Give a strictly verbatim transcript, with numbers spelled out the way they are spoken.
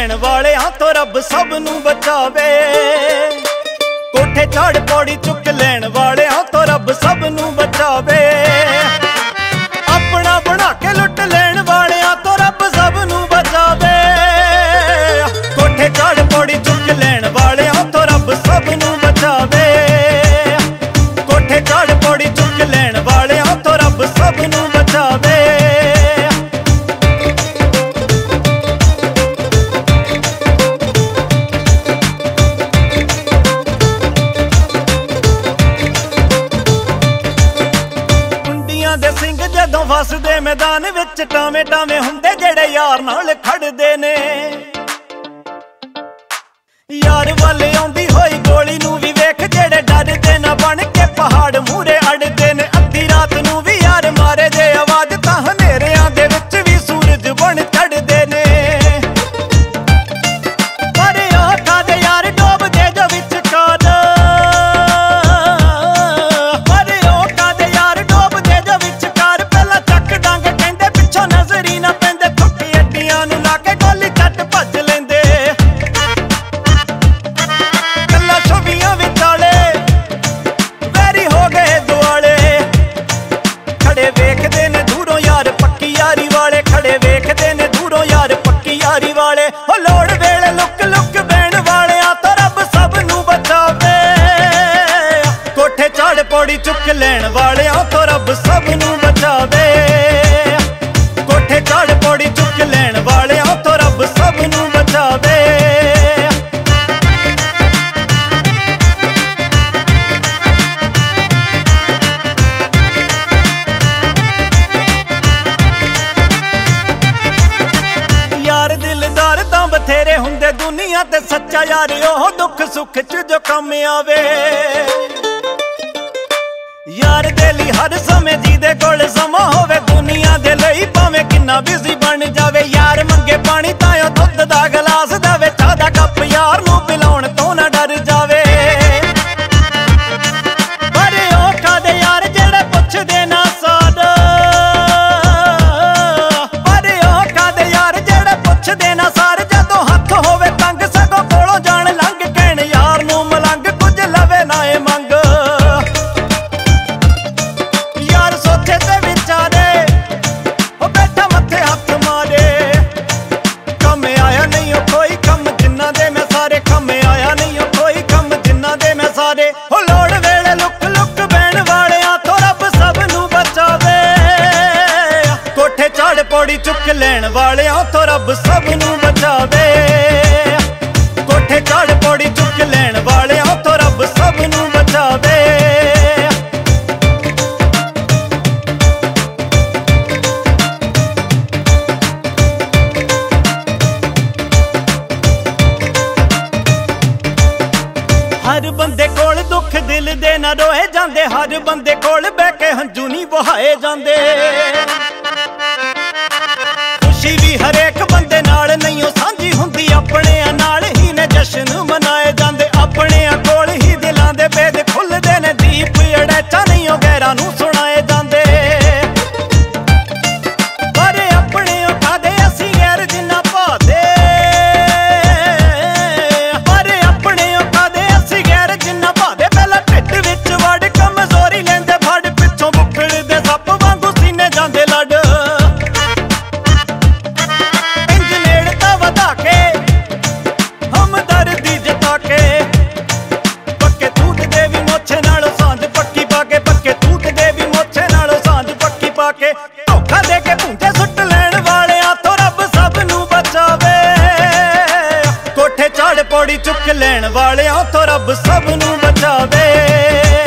लैण वालियां तो रब सब नू बचावे। कोठे चढ़ पौड़ी चुक लैण वालियां तो रब सब नू बचावे। अपना बना के लुट लैण वालियां तो रब सब नू बचावे। कोठे चढ़ पौड़ी चुक लैण वालियां तो रब सब नू बचावे। कोठे चढ़ पौड़ी चुक लैण वालियां तो रब सब नू बचावे। जदों फसदे मैदान विच टावे टावे हुंदे जेड़े यार नाल खड़दे ने। यार वल आउंदी होई गोली नू भी वेख जेड़े डरदे ना बन के पहाड़ मूरे अड़दे ने। अद्धी रात नू भी यार मारे दे आवाज तां हनेरियां दे विच भी सूरज बन चढ़दे ने। पर आखा दे यार डोब दे जो विचकार। पर आखा दे यार डोब दे जो विचकार। पहला चक डंग कहंदे पिछों नजर ही ना पैंदे। ठुकी अड्डियां नू ला के गोली छट भज लैंदे। कल्ला छवियां विचाले वैरी हो गए दुआले। खड़े वेखदे ने दूरों यार पक्की यारी वाले। खड़े वेखदे ने दूरों यार पक्की यारी वाले। हो लोड़ वेले लुक लुक बैण वाले तो रब सब नू बचावे। कोठे चढ़ पौड़ी चुक लैण वाले तो रब सब नू बचावे। कोठे चढ़ पौड़ी चुक लैण वाले तो रब सब नू बचावे। यार दिलदार तां बथेरे हुंदे दुनिया ते सच्चा यार ओह दुख सुख च जो कम आवे। यार दे लई हर समय जीदे कोल समा होवे। दुनिया दे लई भावें किन्ना बिजी बन जावे। यार मंगे पानी तां दुध दा गलास देवे। चाह दा कप यार नू पिलाउण तो ना डर जावे। पर औखा दे यार जेड़े पुछदे ना साड। पर औखा दे यार जेड़े पुछदे ना सार। जदों हथ होवे तंग सगों कोलों जाण लंघ कहण यार नू मलंग कुछ लवे ना ए मंग। यार सोचे ते विचारे ओ बैठा मथे हथ मारे। कम आया नहीं ओ कोई कम जिन्ना दे मैं सारे। कम आया नहीं ओ कोई कम जिन्ना दे मैं सारे। हो लोड़ वेले लुक लुक बैण वाले तो रब सब नू बचावे। कोठे चढ़ पौड़ी चुक लैण वाले तो रब सब नू बचावे। कोठे चढ़ पौड़ी चुक लैण वाले तो रब सब नू बचावे। हर बंदे कोल दुख दिल दे ना रोए जांदे। हर बंदे कोल बह के हंजू नहीं बहाए जांदे। खुशी भी हरेक बंदे नाल नहीं ओ सांझी हुंदी। अपने नाल ही ने जश्न मनाए जांदे। अपने कोल ही दिलां दे भेद खुलदे ने। दीप अड़ैचा नहीं ओ गैरां नू सुनाए जांदे। पर अपने उठादे असीं गैर जिन्ना भादे। पर अपने उठादे असीं गैर जिन्ना भादे। पहला ढिड विच वड़ कमजोरी लैंदे फड़। पिछों बुखड़दे सप वांगू सीने जांदे लड़। इंज नेड़ता वधा के हमदर्दी जता के। पक्के तूत दे भी मोछे नालों सांझ पक्की पाके। पक्के तूत दे भी मोछे नालों सांझ पक्की पाके। धोखा दे के भूंजे सुट लैण वाले तो रब सब नू बचावे। कोठे चढ़ पौड़ी चुक लैण वाले तो रब सब नू बचावे।